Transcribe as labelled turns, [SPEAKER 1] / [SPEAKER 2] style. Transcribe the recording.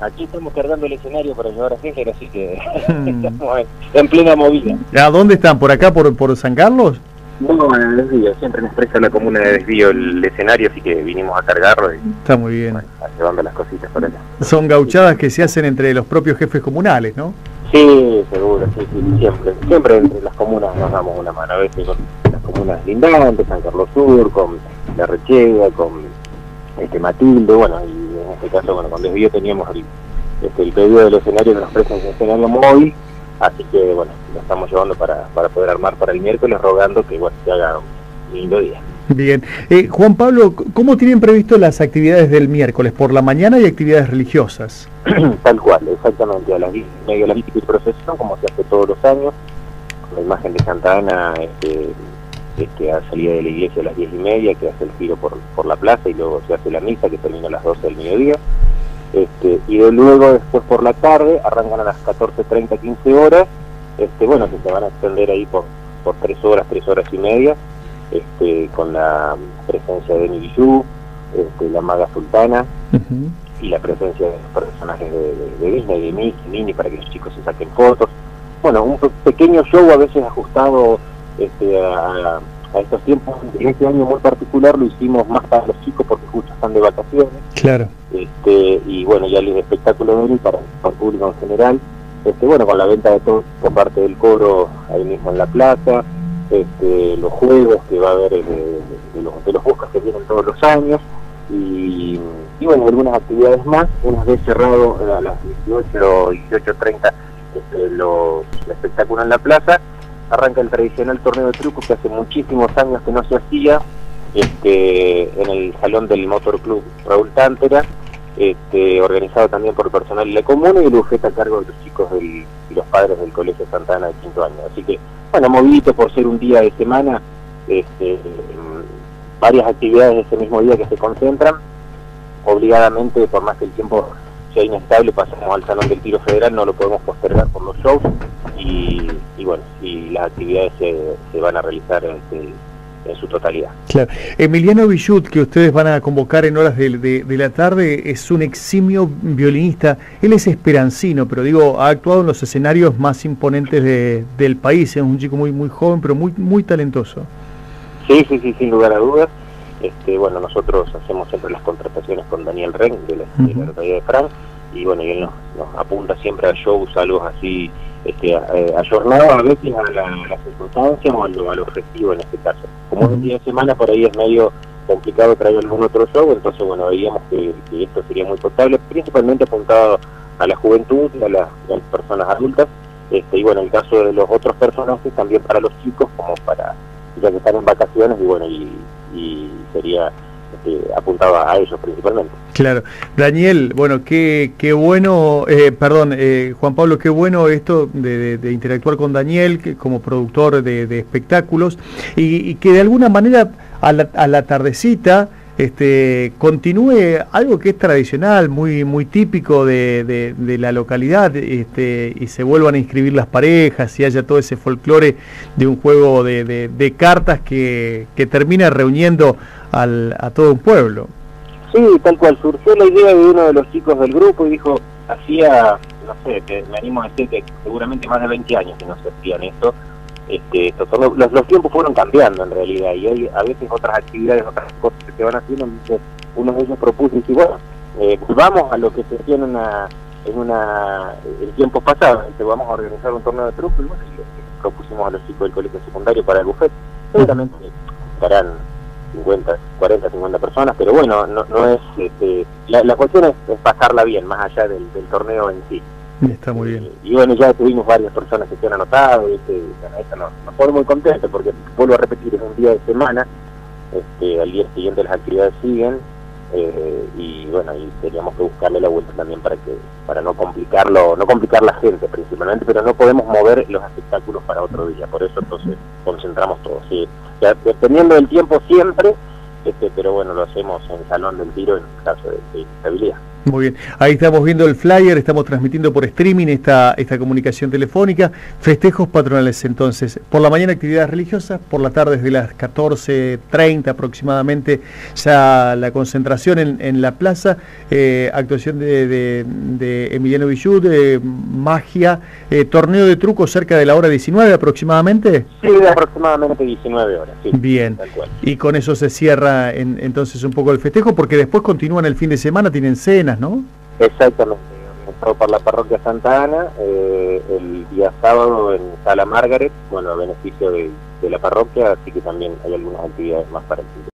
[SPEAKER 1] Aquí estamos cargando el escenario para llevar a Heger, así que estamos en plena movida.
[SPEAKER 2] ¿A dónde están? ¿Por acá, por San Carlos?
[SPEAKER 1] No, en el desvío, siempre nos presta la comuna de desvío el escenario, así que vinimos a cargarlo y
[SPEAKER 2] está muy bien.
[SPEAKER 1] Bueno, llevando las cositas por allá.
[SPEAKER 2] Son gauchadas que se hacen entre los propios jefes comunales, ¿no?
[SPEAKER 1] Sí, seguro, sí, siempre entre las comunas nos damos una mano, a veces con las comunas lindantes, San Carlos Sur, con La Rechega, con Matilde, bueno, y en este caso, bueno, con desvío teníamos el pedido del escenario que nos presta un escenario móvil, así que, bueno, lo estamos llevando para poder armar para el miércoles, rogando que, bueno, se haga un lindo día.
[SPEAKER 2] Bien. Juan Pablo, ¿cómo tienen previsto las actividades del miércoles? ¿Por la mañana y actividades religiosas?
[SPEAKER 1] Tal cual, exactamente, a las 10:30 la mística y procesión, como se hace todos los años, con la imagen de Santa Ana, a salida de la iglesia a las 10:30, que hace el giro por la plaza, y luego se hace la misa, que termina a las 12 del mediodía. Y luego, después por la tarde, arrancan a las 14:30, 15 horas, bueno, que se van a extender ahí por 3 horas y media, con la presencia de Nibillú, la maga sultana, y la presencia de los personajes de Disney, de Mickey, Minnie, para que los chicos se saquen fotos. Bueno, un pequeño show a veces ajustado a estos tiempos. En este año muy particular lo hicimos más para los chicos porque justo están de vacaciones.
[SPEAKER 2] Claro.
[SPEAKER 1] Y bueno, ya el espectáculo de él para el público en general, bueno, con la venta de todo por parte del coro ahí mismo en la plaza, los juegos que va a haber de los buscas que vienen todos los años, y bueno, algunas actividades más. Una vez cerrado a las 18:30 el espectáculo en la plaza, arranca el tradicional torneo de trucos que hace muchísimos años que no se hacía, en el salón del Motor Club Raúl Tántera, organizado también por personal de la comuna, y el bufete a cargo de los chicos y los padres del Colegio Santa Ana de quinto año. Así que, bueno, movidito por ser un día de semana, varias actividades ese mismo día que se concentran. Obligadamente, por más que el tiempo sea inestable, pasamos al Salón del Tiro Federal, no lo podemos postergar por los shows, y bueno, y las actividades se van a realizar en su totalidad.
[SPEAKER 2] Claro. Emiliano Villut, que ustedes van a convocar en horas de la tarde, es un eximio violinista. Él es esperancino, pero digo, ha actuado en los escenarios más imponentes del país. Es un chico muy joven, pero muy talentoso.
[SPEAKER 1] Sí, sin lugar a dudas. Bueno, nosotros hacemos siempre las contrataciones con Daniel Ren de la localidad de Fran, y bueno, y él nos apunta siempre a shows, algo así, ayornado a veces a la circunstancia o al objetivo en este caso. Como un día de semana por ahí es medio complicado traer algún otro show, entonces bueno, veíamos que esto sería muy potable, principalmente apuntado a la juventud y a las personas adultas, y bueno, en el caso de los otros personajes también para los chicos, como para ya que están en vacaciones, y bueno, y sería apuntado a ellos principalmente.
[SPEAKER 2] Claro. Daniel, bueno, qué bueno, Juan Pablo, qué bueno esto de interactuar con Daniel como productor de espectáculos, y que de alguna manera a la tardecita continúe algo que es tradicional, muy típico de la localidad, y se vuelvan a inscribir las parejas y haya todo ese folclore de un juego de cartas que termina reuniendo a todo un pueblo.
[SPEAKER 1] Sí, tal cual. Surgió la idea de uno de los chicos del grupo y dijo, hacía, no sé, me animo a decir que seguramente más de 20 años que no se hacían esto. Los tiempos fueron cambiando en realidad, y hay a veces otras actividades, otras cosas que se van haciendo. Entonces uno de ellos propuso y dice, bueno, vamos a lo que se hacía el tiempo pasado, vamos a organizar un torneo de truco, y bueno, y propusimos a los chicos del colegio secundario para el buffet. Seguramente estarán 50 personas, pero bueno, no es la cuestión es pasarla bien, más allá del torneo en sí.
[SPEAKER 2] Está muy bien.
[SPEAKER 1] Y bueno, ya tuvimos varias personas que se han anotado, y bueno, eso nos pone muy contentos, porque vuelvo a repetir, es un día de semana, al día siguiente las actividades siguen, y bueno, y teníamos que buscarle la vuelta también para no complicar la gente principalmente, pero no podemos mover los espectáculos para otro día, por eso entonces concentramos todo, sí, ya, dependiendo del tiempo siempre, pero bueno, lo hacemos en el Salón del Tiro en caso de inestabilidad.
[SPEAKER 2] Muy bien, ahí estamos viendo el flyer, estamos transmitiendo por streaming esta comunicación telefónica. Festejos patronales entonces, por la mañana actividades religiosas, por la tarde desde las 14:30 aproximadamente ya la concentración en la plaza, actuación de Emiliano Villud, magia, torneo de trucos cerca de la hora 19 aproximadamente.
[SPEAKER 1] Sí, de aproximadamente 19 horas. Sí,
[SPEAKER 2] bien,
[SPEAKER 1] tal cual.
[SPEAKER 2] Y con eso se cierra entonces un poco el festejo, porque después continúan el fin de semana, tienen cenas, ¿no?
[SPEAKER 1] Exactamente, organizado por la parroquia Santa Ana, el día sábado en Sala Margaret, bueno, a beneficio de la parroquia, así que también hay algunas actividades más para el fin de semana.